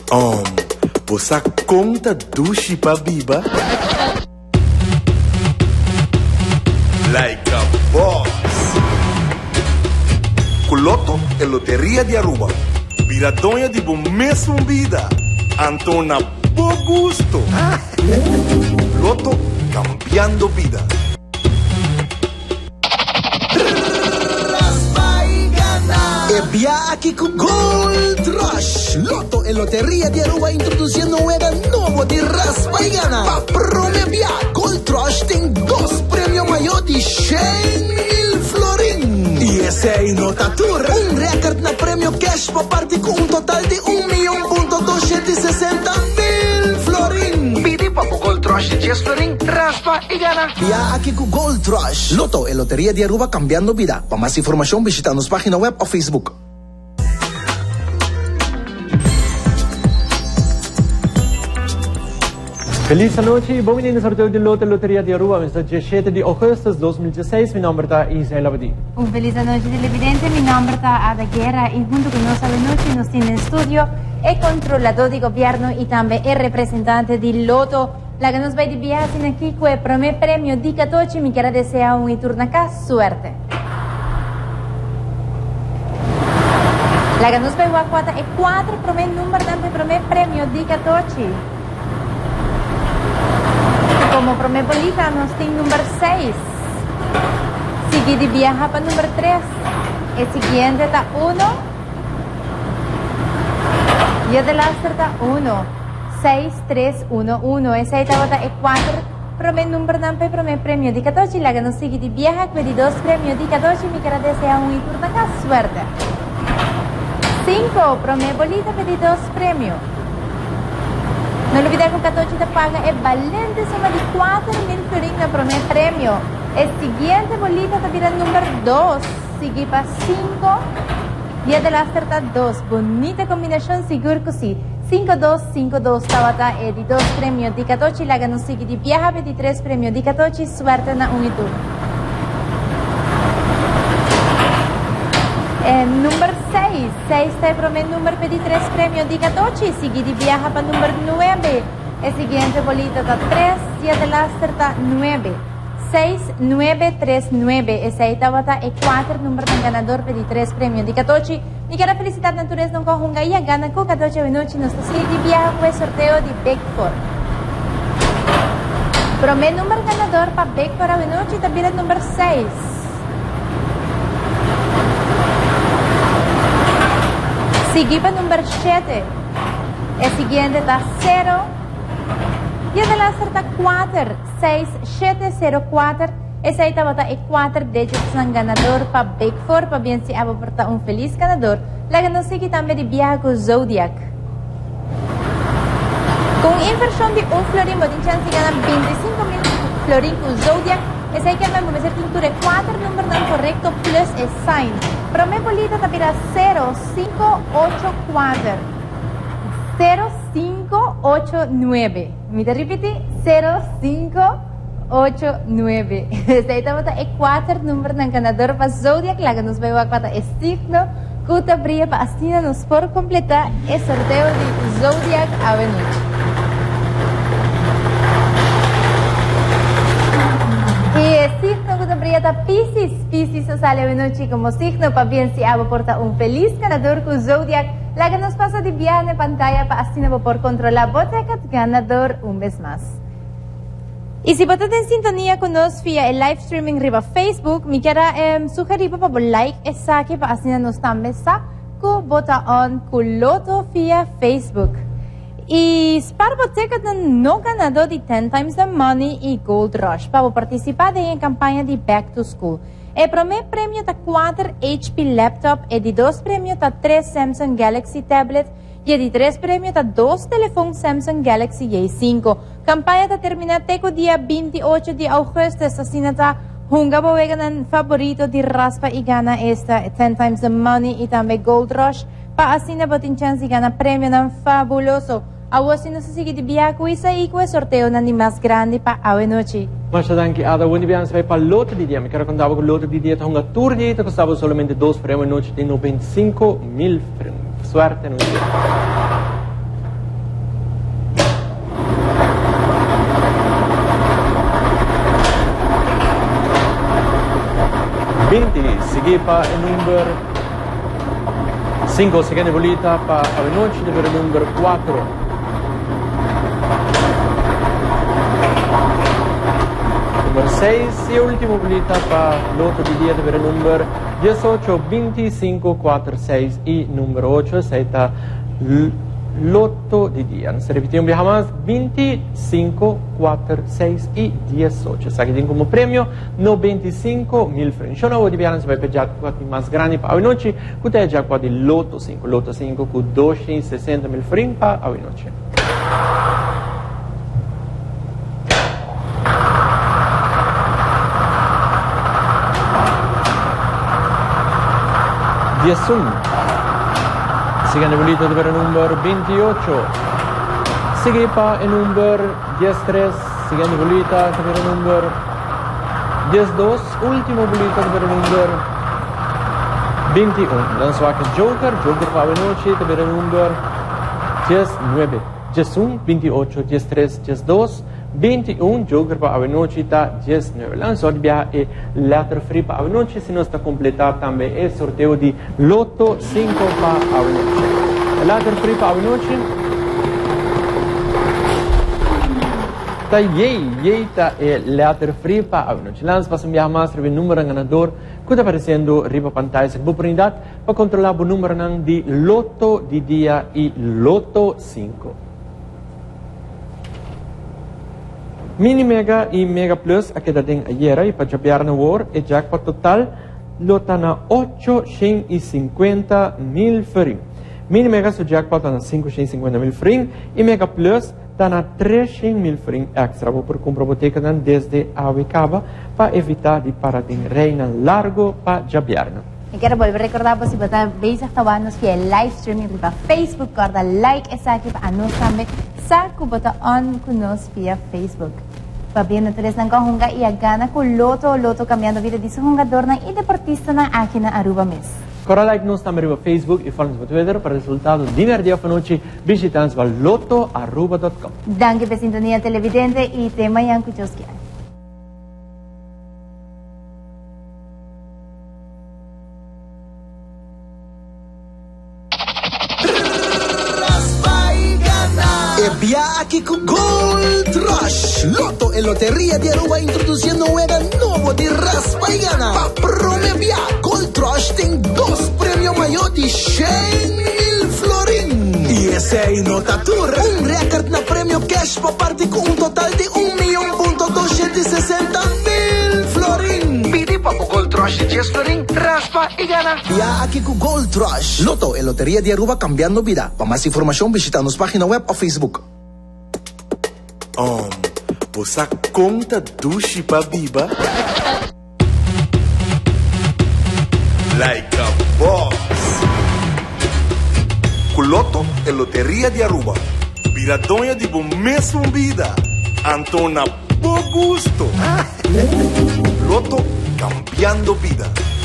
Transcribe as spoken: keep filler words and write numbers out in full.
Um, você conta dushi pa biba? Like a boss. Culoto e Loteria de Aruba. Viradonha de bom mesmo vida. Antona bo gusto. Loto cambiando vida. E via aqui com Gold Rush. Loto e Loteria de Aruba introduzindo um era novo de raspa e gana. Para premiar, Gold Rush tem dois prêmios maiores de cem mil florin. E esse aí nota tour. Um recorde na prêmio cash para parte com um total de um milhão ponto duzentos e sessenta mil florin. Pide para o Gold Rush de dez florin, raspa e gana. Via aqui com Gold Rush. Loto e Loteria de Aruba cambiando vida. Para mais informação visita nossa página web ou Facebook. Feliz noite e bom menino sorteio de Loto Loteria de Aruba, no dia dezessete de agosto de dois mil e dezesseis. Meu nome é Israel Abadi. Un feliz noche televidente, mi nombre es Ada Guerra y junto con nosotros noche nos tiene en estudio el controlador de gobierno y también el representante de Loto. La que nos va a viajar sin aquí con el primer premio de catorce, mi quiera desea un turno acá, suerte. La que nos va a jugar el cuatro primer número del primer premio de catorce. Como primer bolita nos tiene número seis. Seguido viaja para número tres. El siguiente está uno. Y el de la está uno. seis, tres, uno, uno. Ese está el cuatro. Primer número del primer premio de catorce. La que nos sigue de viaja con dos premios de catorce. Mi cara desea un turno acá. Suerte. cinco. Primer bolita con dos premios. No olvides que el catorce te paga el valente suma de cuatro mil florín en el primer premio. El siguiente bolita te pide el número dos. Sigue para cinco. Y el de la acerta dos. Bonita combinación, seguro que sí. cinco dos, cinco dos. Tabata el de dos premios de catorce. La que nos sigue de viaja veintitrés premios de catorce. Suerte en un y tú. El número seis. seis está el primer número veintitrés premios de catorce. Sigue de viaja para el número nueve. El siguiente bolito está tres. Y el de la acerta nueve. seis, nueve, tres, nueve. Ese ahí está el cuatro número del ganador veintitrés premios de catorce. Y quiero felicitar a Naturez no Conjunga y gana con catorce de noche. Nos sigue de viaja con el sorteo de Big Four. Primer número ganador para Big Four de noche también el número seis. Sigue para el número siete. El siguiente está cero. Y el de la acerta cuatro. seis, siete, cero, cuatro. Ese ahí está el cuatro de ellos son ganador para Big Four. Para bien si aporta un feliz ganador. La que nos sigue también de viaje con Zodiac. Con inversión de un florín, botín chance ganan veinticinco mil florín con Zodiac. Ese ahí que me mueve pintura cuatro número tan correcto plus el sign. Primer bolita te pide cero, cinco, ocho, cuatro. cero, cinco, ocho, nueve. Me te repite cero, cinco, ocho, nueve. Ese ahí está el cuatro número tan ganador para Zodiac. La que nos veo a cuatro es signo. Cuta brilla para asistirnos por completar el sorteo de Zodiac Avenue. Y el signo que te brilla Piscis. Piscis sale de noche como signo para bien si aporta un feliz ganador con Zodiac. La que nos pasa de viaje en pantalla para así no por controlar boteca ganador un vez más. Y si votas en sintonía con nosotros vía el live streaming riba Facebook, me quiera eh, sugerir para por like y saque para así nos también saco vota on con Loto vía Facebook. Y para boteca no ganador de ten times the money y Gold Rush para participar en la campaña de Back to School. El primer premio está cuatro H P laptop, el de dos premios está tres Samsung Galaxy tablet y el de tres premios está dos teléfonos Samsung Galaxy A cinco. Campaña está terminada el día veintiocho de agosto. Así está Hunga Bovegan favorito de raspa y gana esta ten times the money y también Gold Rush. Para así no botin chance y gana premio tan fabuloso. Ahora si no se sigue de viaje y con el sorteo ni más grande para hoy noche. Mas danke Ada, quando abbiamo vai para Loto di dia, mi quero contar con Loto di dia, un tour di dia, costava solamente dos premios noche de noventa y cinco mil. Suerte no dia. vinte. Sigue para el número cinco. Siguiente bolita para la noche del número cuatro. Número seis y último bolita para loto de día del número dieciocho, veinticinco, cuatro, seis y número ocho. Esa está loto de día. Se repite un viaje más, veinticinco, cuatro, seis y dieciocho. Sa que tiene como premio noventa y cinco mil francos. Yo no voy a viajar, se va a pedir jackpot más grande para hoy noche. Usted es jackpot de loto cinco. Loto cinco con doscientos sesenta mil francos para hoy noche. dieciuno. Siguiente bolito del número veintiocho. Sigue para el número diecitrés. Siguiente bolita del número diecidós. Último bolito del número veintiuno. Lanzó aquí Joker. Joker para la noche del número diecinueve. dieciuno, veintiocho, diecitrés, diecidós, veintiuno. Joker para la noche está diecinueve. Lanzó el viaje letter free para la noche. Si no está completado también el sorteo de loto cinco para la noche. El letter free para la noche está yay, yay está el letter free para la noche. Lanzó para enviar más el número ganador que está apareciendo arriba pantalla. Es oportunidad para controlar el número de loto de día y loto cinco. Mini Mega y Mega Plus a queda den ayer y para japiar na war e jackpot total lota na oitocentos e cinquenta mil francos. Mini Mega su jackpot na quinhentos e cinquenta mil francos e Mega Plus está na trezentos mil francos extra. Vou por comprar boteca desde a Wicaba para evitar de parar de reina largo para japiar. Y quiero volver a recordar, pues, si vos veis hasta abajo, que el live streaming para Facebook, guarda like esa aquí para nos también, saco bota on con nos via Facebook. Para bien, entonces, nang kahunga y gana con loto, loto cambiando vida, dice jugador na y deportista na aquí na Aruba Miss. Corra like nos também no Facebook e follow nos no Twitter para resultados de dia de noite. Visitamos para loto arroba dot com. Danke por sintonía televidente y tema yang kuchoskia. Via aqui com Gold Rush. Loto e Loteria de Aruba introduzindo um era novo de raspa e gana. Para prometer, Gold Rush tem dois prêmios maiores de cem mil florins. E esse aí não tá tudo. Um recorde na prêmio cash para parte com um total de um milhão ponto duzentos e sessenta mil florins. Pide para o Gold Rush de dez florins, raspa e gana. Via aqui com Gold Rush. Loto e Loteria de Aruba cambiando vida. Para mais informação visita nossa página web ou Facebook. Um, você conta dushi pa biba? Like a boss. Culoto e Loteria de Aruba. Piradonha de bom mesmo vida. Antona bom gusto. Loto cambiando vida.